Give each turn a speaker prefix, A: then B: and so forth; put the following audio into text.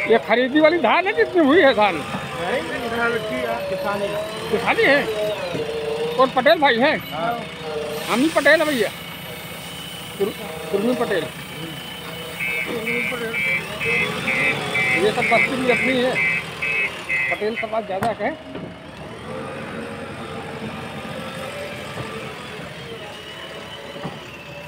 A: ये खरीदी वाली धान है, कितनी हुई है धान? किसानी है। कौन पटेल भाई है? हम ही पटेल है भैया, कुर्मी पटेल। ये सब बस्ती भी अपनी है, पटेल समाज ज़्यादा है।